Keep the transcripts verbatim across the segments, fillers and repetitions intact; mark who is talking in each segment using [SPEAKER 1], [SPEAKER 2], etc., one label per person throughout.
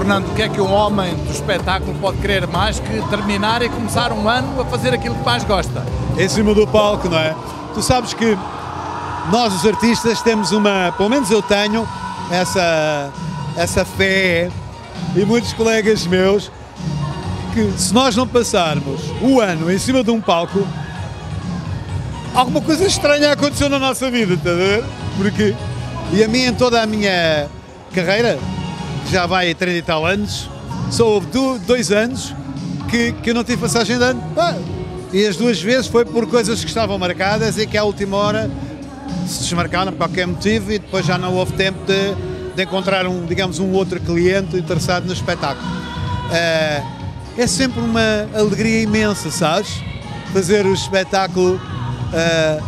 [SPEAKER 1] Fernando, o que é que um homem do espetáculo pode querer mais que terminar e começar um ano a fazer aquilo que mais gosta?
[SPEAKER 2] Em cima do palco, não é? Tu sabes que nós, os artistas, temos uma, pelo menos eu tenho, essa, essa fé, e muitos colegas meus, que se nós não passarmos o ano em cima de um palco, alguma coisa estranha aconteceu na nossa vida, está a ver? Porque, e a mim, em toda a minha carreira, que já vai trinta e tal anos, só houve dois anos que, que eu não tive passagem de ano. Ah, e as duas vezes foi por coisas que estavam marcadas e que à última hora se desmarcaram por qualquer motivo e depois já não houve tempo de, de encontrar um, digamos, um outro cliente interessado no espetáculo. Uh, é sempre uma alegria imensa, sabes? Fazer o espetáculo uh,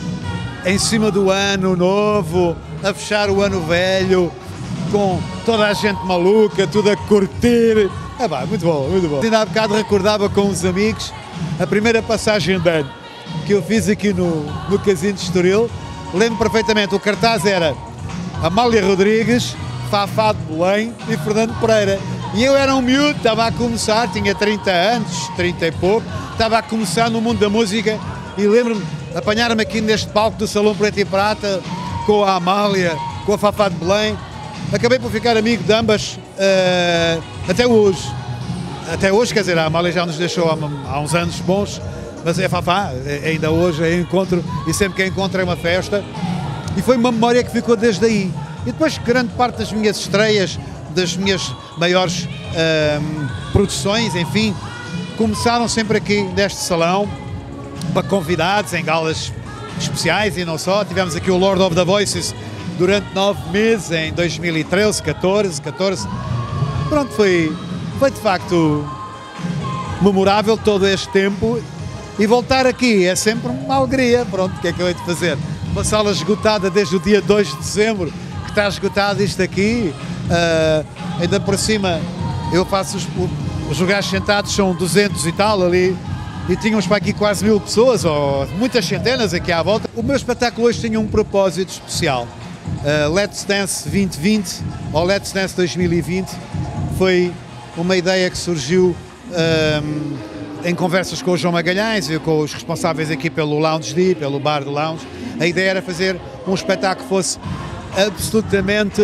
[SPEAKER 2] em cima do ano novo, a fechar o ano velho, com toda a gente maluca, tudo a curtir. É pá, muito bom, muito bom. Ainda há bocado recordava com uns amigos a primeira passagem de ano que eu fiz aqui no, no Casino de Estoril. Lembro perfeitamente, o cartaz era Amália Rodrigues, Fafá de Belém e Fernando Pereira. E eu era um miúdo, estava a começar, tinha trinta anos, trinta e pouco, estava a começar no mundo da música e lembro-me, apanhar-me aqui neste palco do Salão Preto e Prata com a Amália, com a Fafá de Belém. Acabei por ficar amigo de ambas uh, até hoje. Até hoje, quer dizer, a Amália já nos deixou há, há uns anos bons, mas é Fafá, ainda hoje é encontro e sempre que a encontro é uma festa. E foi uma memória que ficou desde aí. E depois grande parte das minhas estreias, das minhas maiores uh, produções, enfim, começaram sempre aqui neste salão, para convidados, em galas especiais e não só. Tivemos aqui o Lord of the Voices durante nove meses, em dois mil e treze, catorze, catorze. Pronto, foi, foi de facto memorável todo este tempo e voltar aqui é sempre uma alegria. Pronto, o que é que eu hei de fazer? Uma sala esgotada desde o dia dois de dezembro, que está esgotado isto aqui, uh, ainda por cima eu faço os, os lugares sentados são duzentos e tal ali, e tínhamos para aqui quase mil pessoas, ou muitas centenas aqui à volta. O meu espetáculo hoje tinha um propósito especial. Uh, Let's Dance vinte vinte ou Let's Dance dois mil e vinte foi uma ideia que surgiu um, em conversas com o João Magalhães e com os responsáveis aqui pelo Lounge D, pelo Bar do Lounge. A ideia era fazer um espetáculo que fosse absolutamente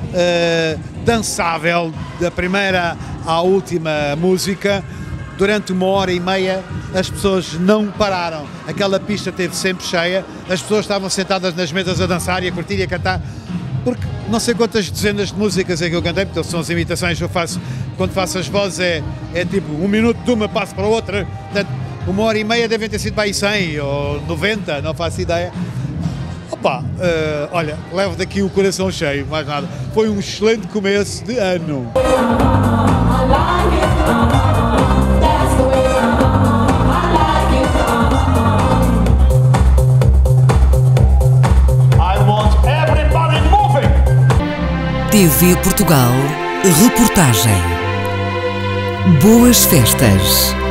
[SPEAKER 2] uh, dançável, da primeira à última música. Durante uma hora e meia as pessoas não pararam, aquela pista esteve sempre cheia, as pessoas estavam sentadas nas mesas a dançar e a curtir e a cantar, porque não sei quantas dezenas de músicas é que eu cantei, porque são as imitações que eu faço, quando faço as vozes é, é tipo um minuto de uma, passo para a outra, portanto, uma hora e meia devem ter sido para aí cem ou noventa, não faço ideia. Opa, uh, olha, levo daqui o coração cheio, mais nada, foi um excelente começo de ano.
[SPEAKER 3] T V Portugal, reportagem. Boas festas.